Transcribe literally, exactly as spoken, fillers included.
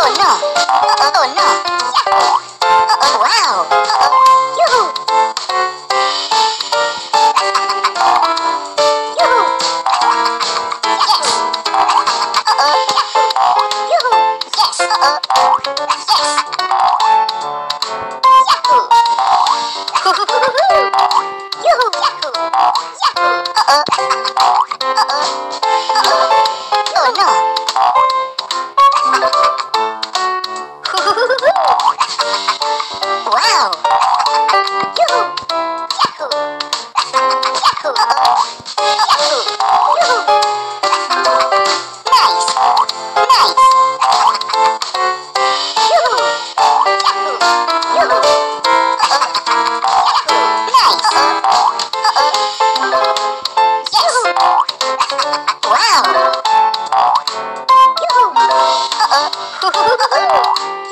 Oh no! Oh no! Uh-oh. Wow! Uh-oh. Yoo-hoo! Yoo-hoo! Yes! Uh-oh. Yoo-hoo! Yes! Uh-oh. Yes! Yahoo! Hoo-hoo-hoo-hoo-hoo! Yoo-hoo! Yahoo! Yahoo! Uh-oh. Uh-oh. Uh-oh. Oh no! Wow! Yoo-hoo! Yahoo! Yahoo! Uh-oh! Yahoo! Yoo-hoo! Nice! Nice! Yoo-hoo! Yahoo! Yoo-hoo! Uh-oh! Yahoo! Nice! Uh-oh! Yes! Wow! Yoo-hoo! Uh-oh! Uh-oh!